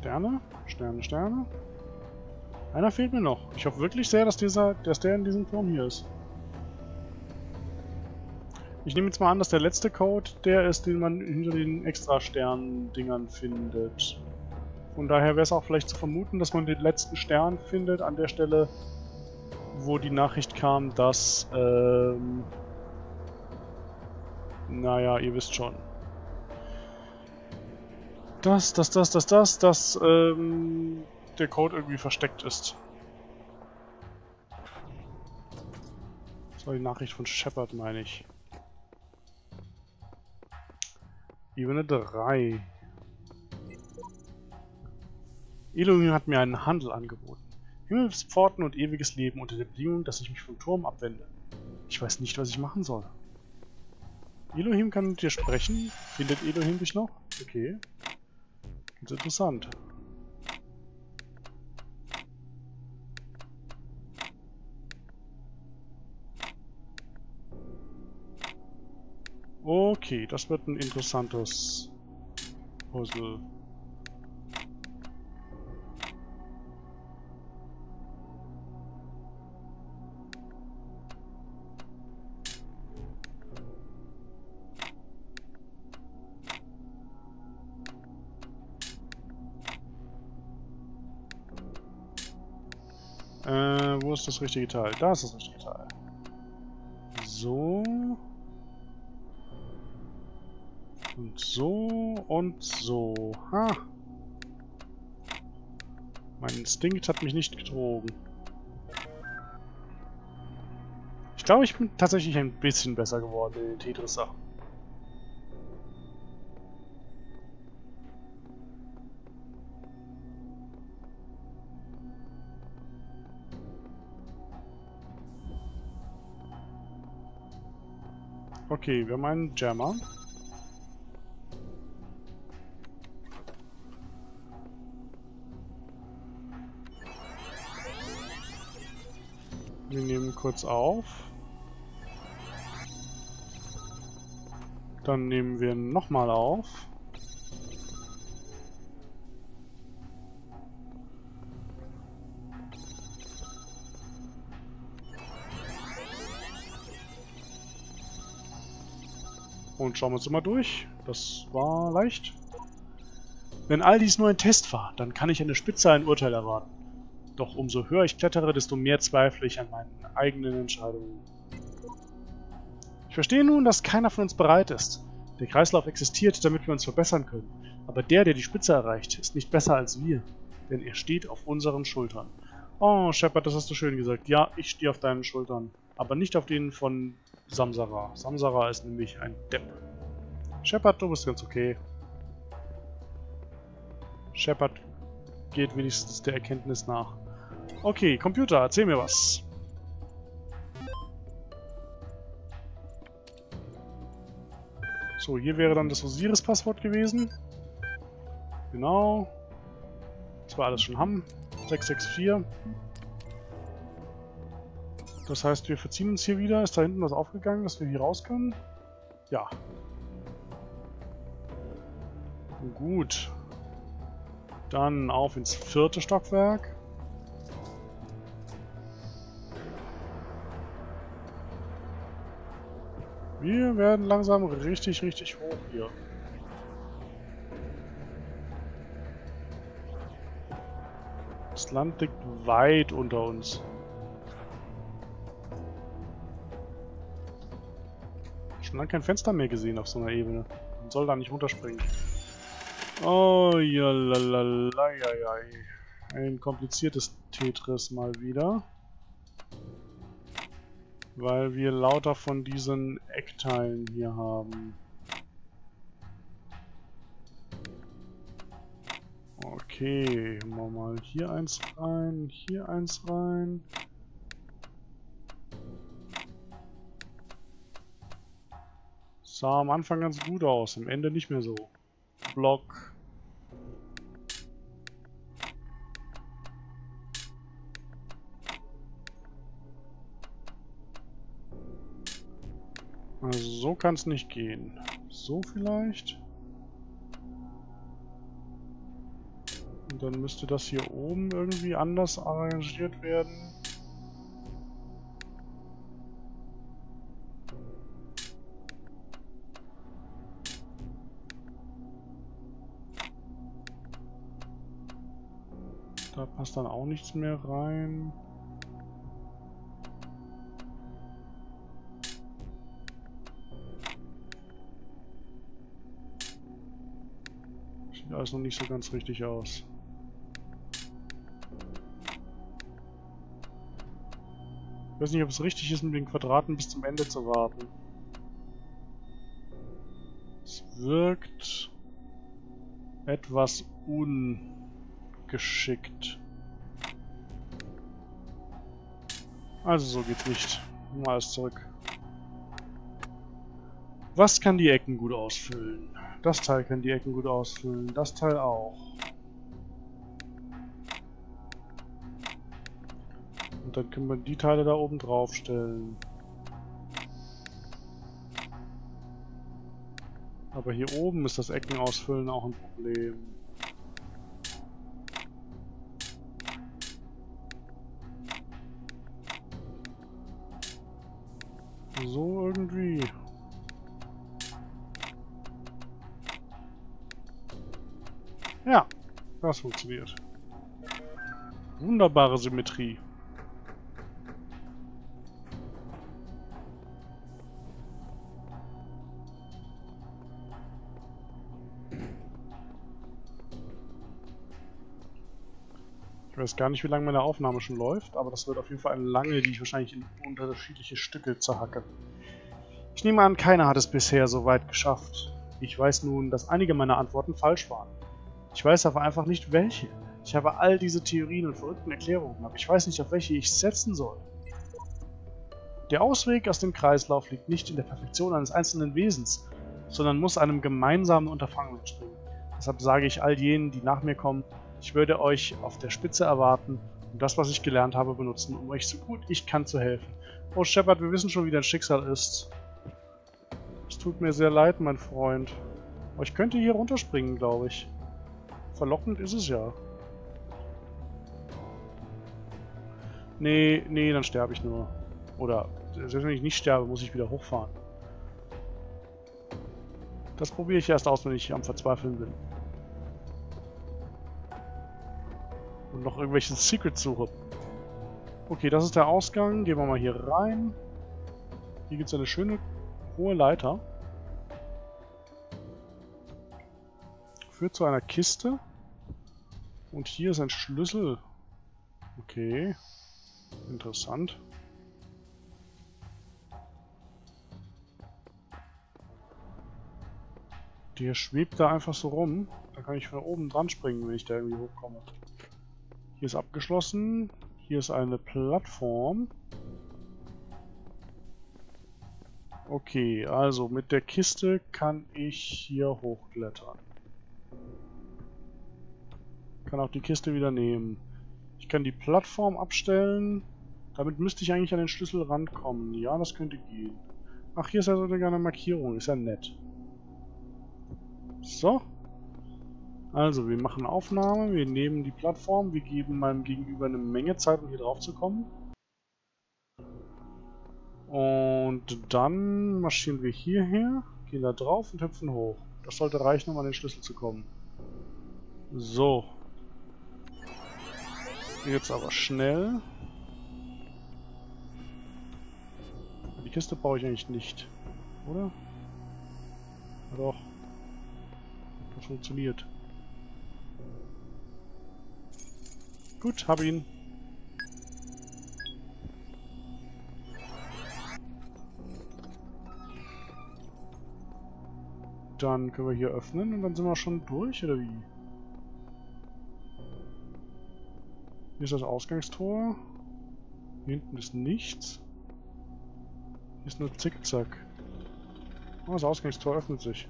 Sterne, Sterne, Sterne. Einer fehlt mir noch. Ich hoffe wirklich sehr, dass der in diesem Turm hier ist. Ich nehme jetzt mal an, dass der letzte Code der ist, den man hinter den Extra-Stern-Dingern findet. Von daher wäre es auch vielleicht zu vermuten, dass man den letzten Stern findet an der Stelle, wo die Nachricht kam, dass, naja, ihr wisst schon. Dass der Code irgendwie versteckt ist. Das war die Nachricht von Shepard, meine ich. Ebene 3. Elohim hat mir einen Handel angeboten. Himmelspforten und ewiges Leben unter der Bedingung, dass ich mich vom Turm abwende. Ich weiß nicht, was ich machen soll. Elohim kann mit dir sprechen. Findet Elohim dich noch? Okay. Ganz interessant. Okay, das wird ein interessantes Puzzle. Wo ist das richtige Teil? Da ist das richtige Teil. So. Und so und so. Ha! Mein Instinkt hat mich nicht betrogen. Ich glaube, ich bin tatsächlich ein bisschen besser geworden in den Tetris-Sachen. Okay, wir haben einen Jammer. Wir nehmen kurz auf. Dann nehmen wir nochmal auf. Und schauen wir uns mal durch. Das war leicht. Wenn all dies nur ein Test war, dann kann ich eine Spitze ein Urteil erwarten. Doch umso höher ich klettere, desto mehr zweifle ich an meinen eigenen Entscheidungen. Ich verstehe nun, dass keiner von uns bereit ist. Der Kreislauf existiert, damit wir uns verbessern können. Aber der die Spitze erreicht, ist nicht besser als wir. Denn er steht auf unseren Schultern. Oh, Shepard, das hast du schön gesagt. Ja, ich stehe auf deinen Schultern. Aber nicht auf denen von Samsara. Samsara ist nämlich ein Depp. Shepard, du bist ganz okay. Shepard geht wenigstens der Erkenntnis nach. Okay, Computer, erzähl mir was. So, hier wäre dann das Osiris-Passwort gewesen. Genau. Das wir alles schon haben. 664. Das heißt, wir verziehen uns hier wieder. Ist da hinten was aufgegangen, dass wir hier raus können? Ja. Gut. Dann auf ins 4. Stockwerk. Wir werden langsam richtig hoch hier. Das Land liegt weit unter uns. Schon lange kein Fenster mehr gesehen auf so einer Ebene. Man soll da nicht runterspringen. Oh, ja, lalalai. Ein kompliziertes Tetris mal wieder. Weil wir lauter von diesen Eckteilen hier haben. Okay, machen wir mal hier eins rein, hier eins rein. Sah am Anfang ganz gut aus, am Ende nicht mehr so. Block. Also so kann es nicht gehen. So vielleicht. Und dann müsste das hier oben irgendwie anders arrangiert werden. Da passt dann auch nichts mehr rein. Sieht alles noch nicht so ganz richtig aus. Ich weiß nicht, ob es richtig ist, mit den Quadraten bis zum Ende zu warten. Es wirkt etwas ungeschickt. Also so geht's nicht. Mal alles zurück. Was kann die Ecken gut ausfüllen? Das Teil kann die Ecken gut ausfüllen. Das Teil auch. Und dann können wir die Teile da oben drauf stellen. Aber hier oben ist das Eckenausfüllen auch ein Problem. So irgendwie. Ja, das funktioniert. Wunderbare Symmetrie. Ich weiß gar nicht, wie lange meine Aufnahme schon läuft, aber das wird auf jeden Fall eine lange, die ich wahrscheinlich in unterschiedliche Stücke zerhacke. Ich nehme an, keiner hat es bisher so weit geschafft. Ich weiß nun, dass einige meiner Antworten falsch waren. Ich weiß aber einfach nicht, welche. Ich habe all diese Theorien und verrückten Erklärungen, aber ich weiß nicht, auf welche ich setzen soll. Der Ausweg aus dem Kreislauf liegt nicht in der Perfektion eines einzelnen Wesens, sondern muss einem gemeinsamen Unterfangen entspringen. Deshalb sage ich all jenen, die nach mir kommen, ich würde euch auf der Spitze erwarten und das, was ich gelernt habe, benutzen, um euch so gut ich kann zu helfen. Oh Shepard, wir wissen schon, wie dein Schicksal ist. Es tut mir sehr leid, mein Freund. Aber ich könnte hier runterspringen, glaube ich. Verlockend ist es ja. Nee, dann sterbe ich nur. Oder, selbst wenn ich nicht sterbe, muss ich wieder hochfahren. Das probiere ich erst aus, wenn ich am Verzweifeln bin. Und noch irgendwelche Secrets suche. Okay, das ist der Ausgang. Gehen wir mal hier rein. Hier gibt es eine schöne hohe Leiter. Führt zu einer Kiste. Und hier ist ein Schlüssel. Okay. Interessant. Der schwebt da einfach so rum. Da kann ich von oben dran springen, wenn ich da irgendwie hochkomme. Hier ist abgeschlossen. Hier ist eine Plattform. Okay, also mit der Kiste kann ich hier hochklettern. Kann auch die Kiste wieder nehmen. Ich kann die Plattform abstellen. Damit müsste ich eigentlich an den Schlüssel rankommen. Ja, das könnte gehen. Ach, hier ist ja sogar eine Markierung. Ist ja nett. So. Also, wir machen Aufnahme. Wir nehmen die Plattform. Wir geben meinem Gegenüber eine Menge Zeit, um hier drauf zu kommen. Und dann marschieren wir hierher, gehen da drauf und hüpfen hoch. Das sollte reichen, um an den Schlüssel zu kommen. So. Jetzt aber schnell. Die Kiste brauche ich eigentlich nicht, oder? Ja, doch. Das funktioniert. Gut, hab ihn. Dann können wir hier öffnen und dann sind wir schon durch, oder wie? Hier ist das Ausgangstor. Hier hinten ist nichts. Hier ist nur Zickzack. Oh, das Ausgangstor öffnet sich.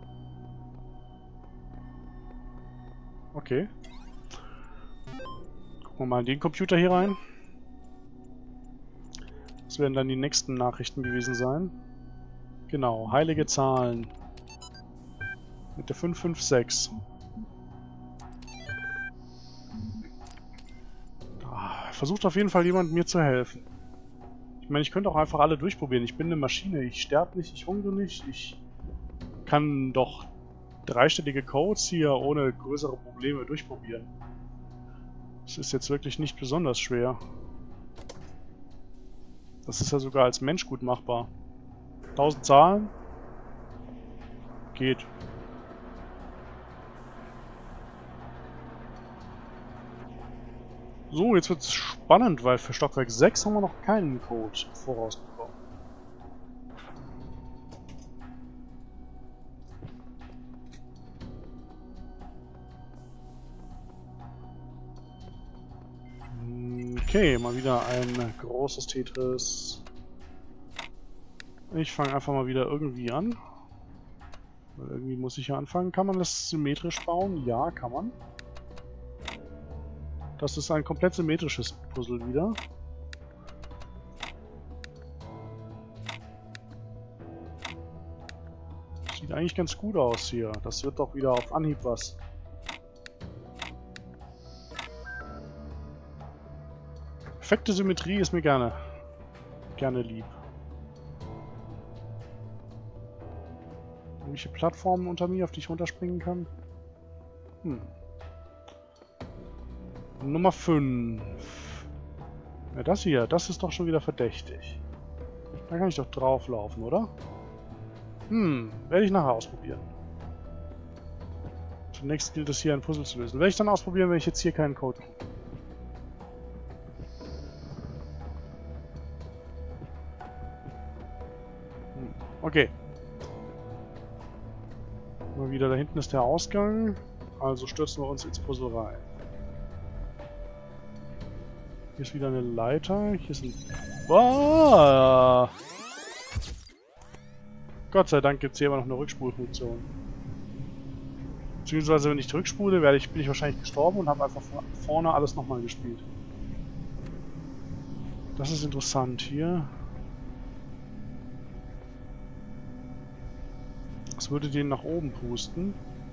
Okay. Gucken wir mal in den Computer hier rein. Das werden dann die nächsten Nachrichten gewesen sein. Genau, heilige Zahlen. Mit der 556. versucht auf jeden Fall jemand mir zu helfen. Ich meine, ich könnte auch einfach alle durchprobieren. Ich bin eine Maschine. Ich sterbe nicht, ich hungere nicht. Ich kann doch dreistellige Codes hier ohne größere Probleme durchprobieren. Das ist jetzt wirklich nicht besonders schwer. Das ist ja sogar als Mensch gut machbar. 1000 Zahlen? Geht. So, jetzt wird's spannend, weil für Stockwerk 6 haben wir noch keinen Code vorausbekommen. Okay, mal wieder ein großes Tetris. Ich fange einfach mal wieder irgendwie an. Weil irgendwie muss ich ja anfangen. Kann man das symmetrisch bauen? Ja, kann man. Das ist ein komplett symmetrisches Puzzle wieder. Sieht eigentlich ganz gut aus hier. Das wird doch wieder auf Anhieb was. Perfekte Symmetrie ist mir gerne lieb. Irgendwelche Plattformen unter mir, auf die ich runterspringen kann? Nummer 5. Ja, das hier, das ist doch schon wieder verdächtig. Da kann ich doch drauflaufen, oder? Werde ich nachher ausprobieren. Zunächst gilt es hier ein Puzzle zu lösen. Werde ich dann ausprobieren, wenn ich jetzt hier keinen Code kriege. Okay. Mal wieder, da hinten ist der Ausgang. Also stürzen wir uns ins Puzzle rein. Hier ist wieder eine Leiter. Hier ist ein... Oh! Gott sei Dank gibt es hier immer noch eine Rückspulfunktion. Beziehungsweise, wenn ich rückspule, bin ich wahrscheinlich gestorben und habe einfach von vorne alles nochmal gespielt. Das ist interessant hier. Das würde den nach oben pusten.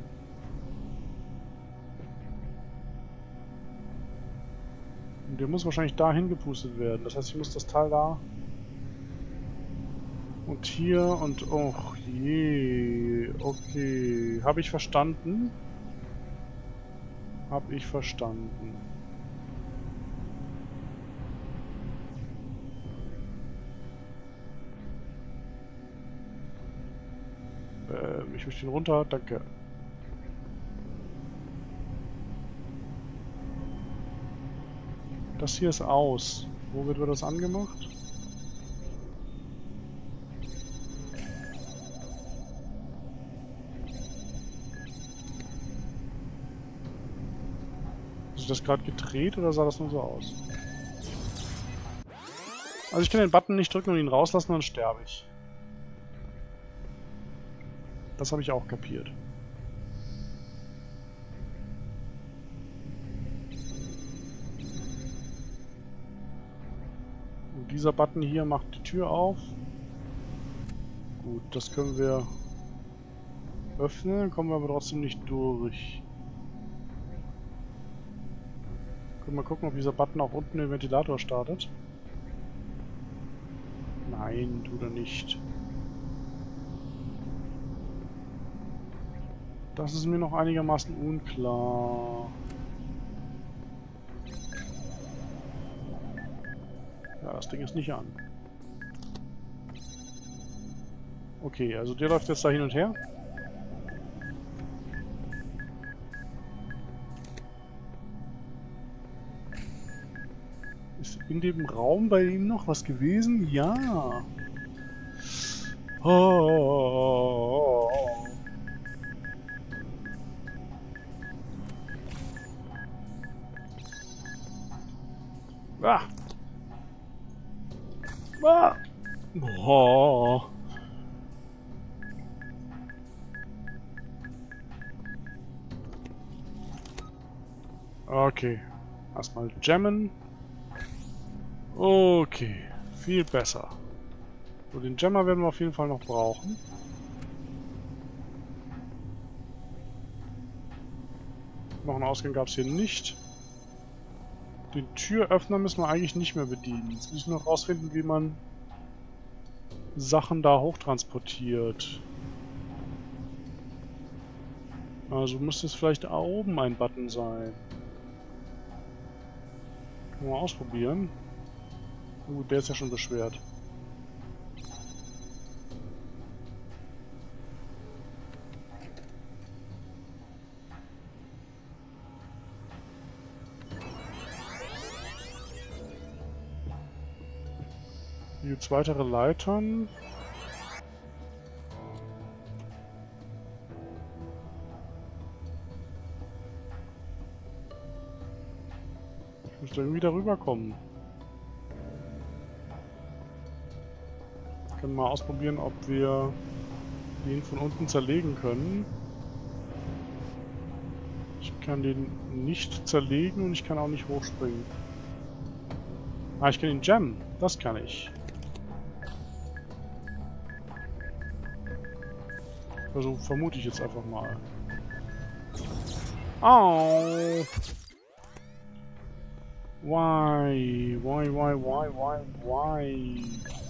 Und der muss wahrscheinlich dahin gepustet werden. Das heißt, ich muss das Teil da... Und hier und... Oh je... Okay... Habe ich verstanden? Habe ich verstanden. Ich möchte ihn runter, danke. Das hier ist aus. Wo wird das angemacht? Hast du das gerade gedreht oder sah das nur so aus? Also ich kann den Button nicht drücken und ihn rauslassen, dann sterbe ich. Das habe ich auch kapiert. Und dieser Button hier macht die Tür auf. Gut, das können wir öffnen, kommen wir aber trotzdem nicht durch. Können wir mal gucken, ob dieser Button auch unten den Ventilator startet. Nein, tut er nicht. Das ist mir noch einigermaßen unklar. Ja, das Ding ist nicht an. Okay, also der läuft jetzt da hin und her. Ist in dem Raum bei ihm noch was gewesen? Ja. Oh. Ah. Ah. Oh. Okay. Erstmal jammen. Okay. Viel besser. So, den Jammer werden wir auf jeden Fall noch brauchen. Noch einen Ausgang gab es hier nicht. Den Türöffner müssen wir eigentlich nicht mehr bedienen. Jetzt muss ich nur rausfinden, wie man Sachen da hochtransportiert. Also müsste es vielleicht da oben ein Button sein. Können wir mal ausprobieren. Der ist ja schon beschwert. Hier gibt es weitere Leitern. Ich muss da irgendwie darüber kommen. Wir können mal ausprobieren, ob wir den von unten zerlegen können. Ich kann den nicht zerlegen und ich kann auch nicht hochspringen. Ah, ich kann ihn jammen. Das kann ich. Vermute ich jetzt einfach mal. Au! Why? Why?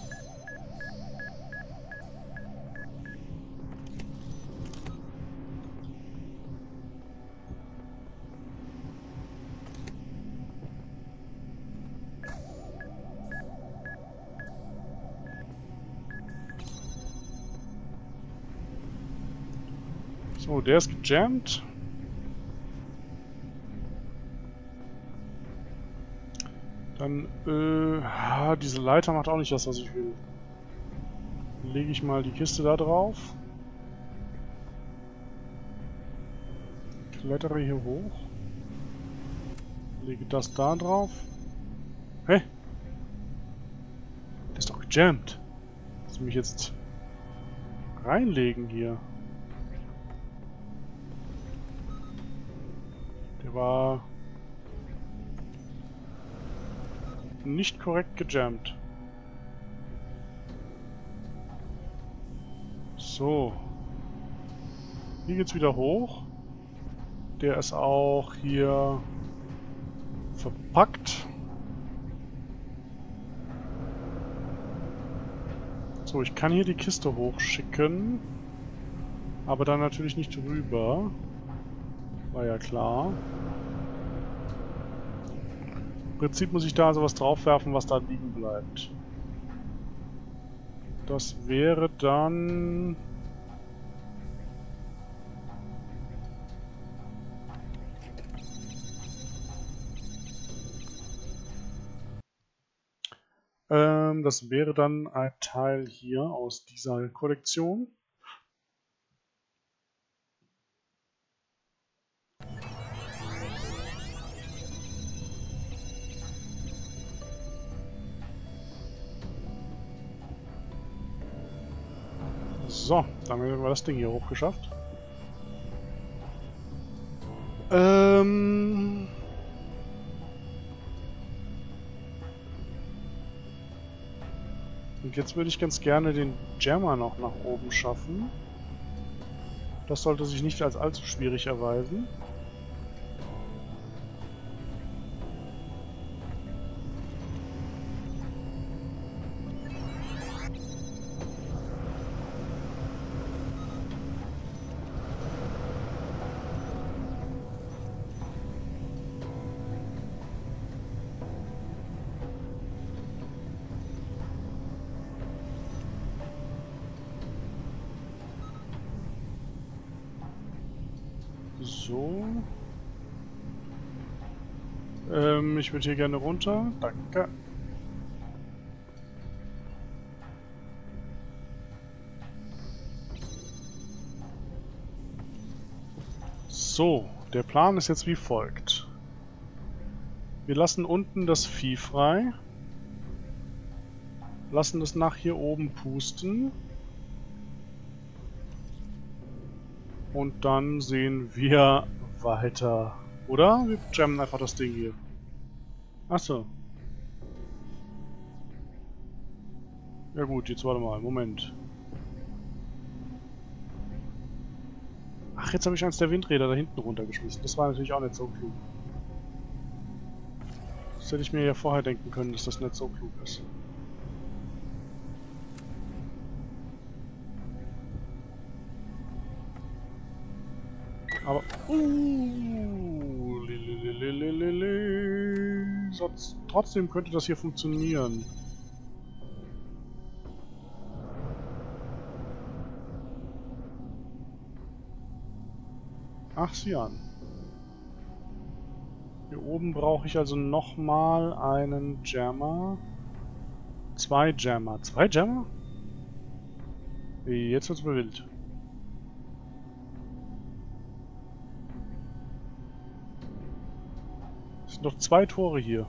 So, der ist gejammt. Dann, diese Leiter macht auch nicht das, was ich will. Dann lege ich mal die Kiste da drauf. Klettere hier hoch. Lege das da drauf. Hä? Der ist doch gejammt. Lass mich jetzt reinlegen hier. Der war nicht korrekt gejammt. So. Hier geht's wieder hoch. Der ist auch hier verpackt. So, ich kann hier die Kiste hochschicken. Aber dann natürlich nicht rüber. War ja klar. Im Prinzip muss ich da also was draufwerfen, was da liegen bleibt. Das wäre dann... das wäre dann ein Teil hier aus dieser Kollektion. So, dann haben wir das Ding hier hochgeschafft. Und jetzt würde ich ganz gerne den Jammer noch nach oben schaffen. Das sollte sich nicht als allzu schwierig erweisen. So. Ich würde hier gerne runter. Danke. So, der Plan ist jetzt wie folgt. Wir lassen unten das Vieh frei. Lassen es nach hier oben pusten. Und dann sehen wir weiter. Oder? Wir jammen einfach das Ding hier. Achso. Ja gut, jetzt warte mal. Moment. Ach, jetzt habe ich eins der Windräder da hinten runtergeschmissen. Das war natürlich auch nicht so klug. Das hätte ich mir ja vorher denken können, dass das nicht so klug ist. Aber... Trotzdem könnte das hier funktionieren. Ach, sieh an. Hier oben brauche ich also nochmal einen Jammer. 2 Jammer. 2 Jammer? Jetzt wird's mir wild. Es sind noch 2 Tore hier.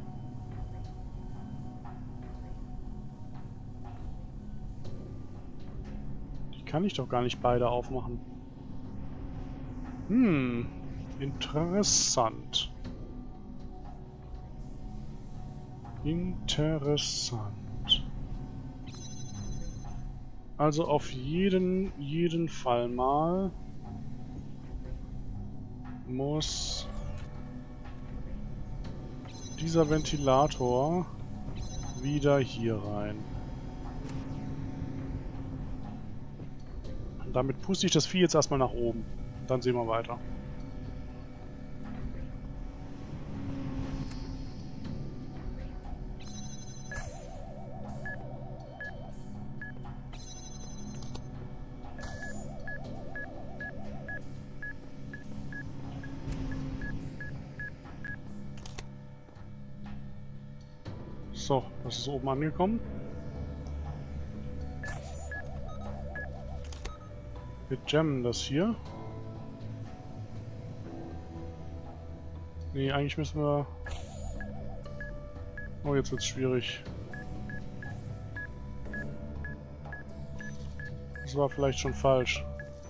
Die kann ich doch gar nicht beide aufmachen. Interessant. Interessant. Also auf jeden Fall mal muss dieser Ventilator wieder hier rein. Und damit puste ich das Vieh jetzt erstmal nach oben. Dann sehen wir weiter. So, das ist oben angekommen. Wir jammen das hier. Nee, eigentlich müssen wir... Oh, jetzt wird's schwierig. Das war vielleicht schon falsch.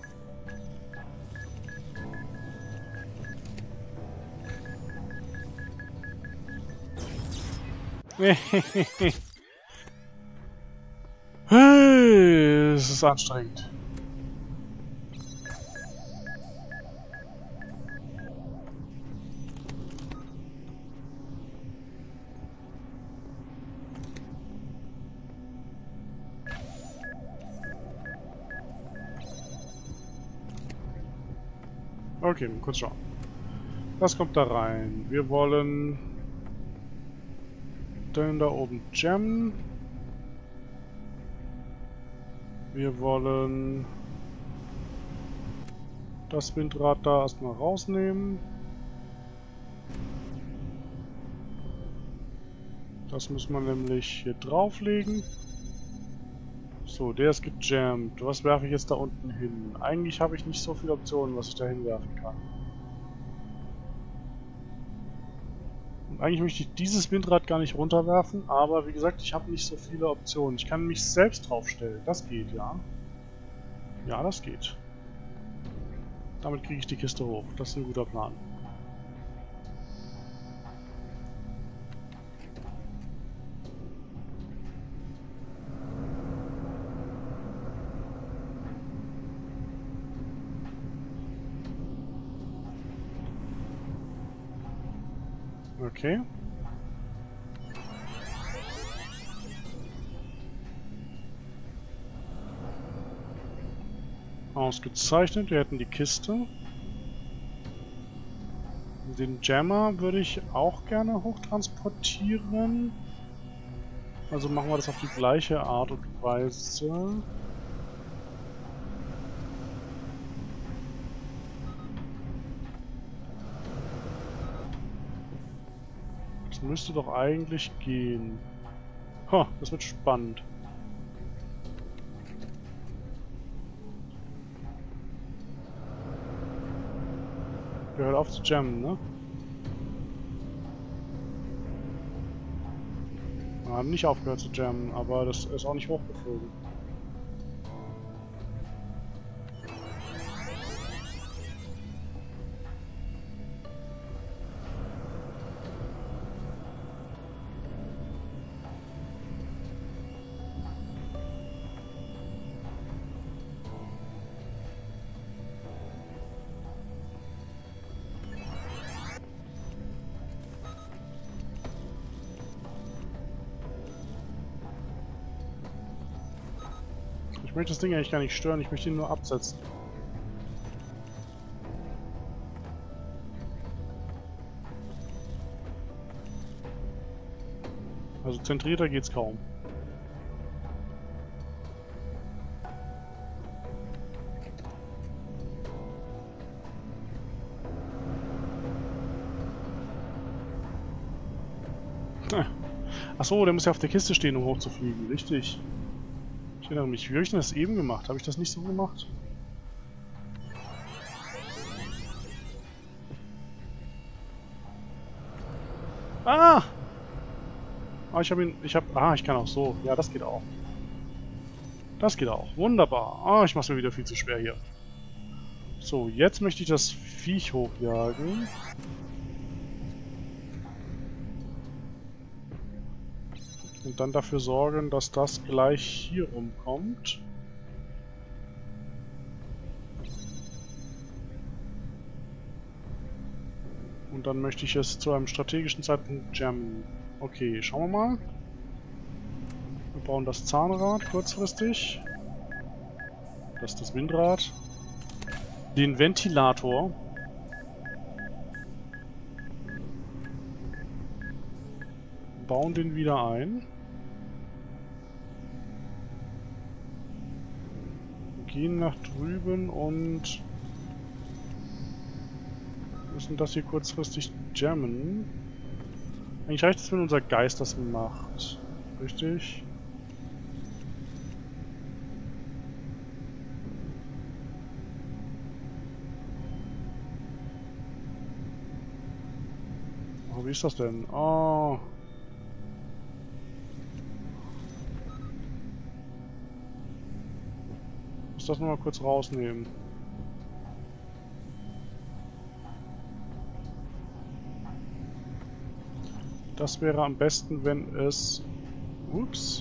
Hey, es ist anstrengend. Okay, kurz schauen. Was kommt da rein? Wir wollen den da oben jammen. Wir wollen das Windrad da erstmal rausnehmen. Das muss man nämlich hier drauflegen. So, der ist gejammt. Was werfe ich jetzt da unten hin? Eigentlich habe ich nicht so viele Optionen, was ich da hinwerfen kann. Und eigentlich möchte ich dieses Windrad gar nicht runterwerfen, aber wie gesagt, ich habe nicht so viele Optionen. Ich kann mich selbst draufstellen. Das geht, ja. Ja, das geht. Damit kriege ich die Kiste hoch. Das ist ein guter Plan. Okay. Ausgezeichnet, wir hätten die Kiste. Den Jammer würde ich auch gerne hochtransportieren. Also machen wir das auf die gleiche Art und Weise. Das müsste doch eigentlich gehen. Ha, das wird spannend. Hört auf zu jammen, ne? Wir haben nicht aufgehört zu jammen, aber das ist auch nicht hochgeflogen. möchte das Ding eigentlich gar nicht stören, ich möchte ihn nur absetzen. Also zentrierter geht's kaum. Achso, der muss ja auf der Kiste stehen, um hochzufliegen. Richtig. Ich erinnere mich. Wie habe ich denn das eben gemacht? Habe ich das nicht so gemacht? Ah! Ah, ich kann auch so. Ja, das geht auch. Das geht auch. Wunderbar. Ah, ich mach's mir wieder viel zu schwer hier. So, jetzt möchte ich das Viech hochjagen. Und dann dafür sorgen, dass das gleich hier rumkommt. Und dann möchte ich es zu einem strategischen Zeitpunkt jammen. Okay, schauen wir mal. Wir bauen das Zahnrad kurzfristig. Das ist das Windrad. Den Ventilator. Bauen den wieder ein. Gehen nach drüben und müssen das hier kurzfristig jammen. Eigentlich reicht es, wenn unser Geist das macht. Richtig? Oh, wie ist das denn? Oh. Ich muss das nochmal kurz rausnehmen. Das wäre am besten, wenn es... Ups.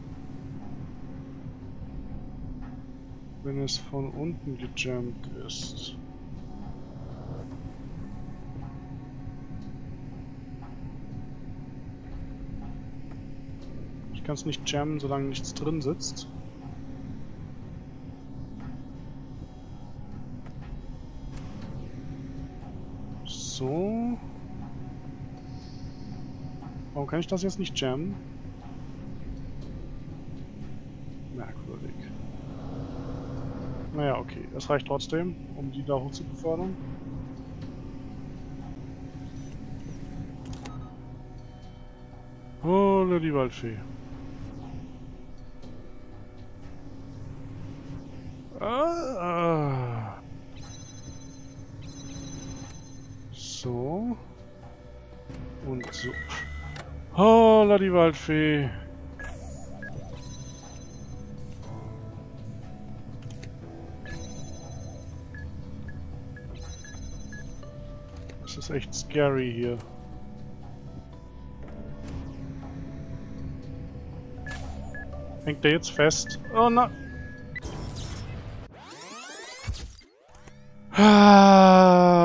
Wenn es von unten gejammt ist. Ich kann es nicht jammen, solange nichts drin sitzt. So. Warum kann ich das jetzt nicht jammen? Merkwürdig. Naja, okay. Das reicht trotzdem, um die da hoch zu befördern. Holla die Waldfee. Ah. So. Und so. Holla die Waldfee. Das ist echt scary hier. Hängt der jetzt fest? Oh nein! Ah.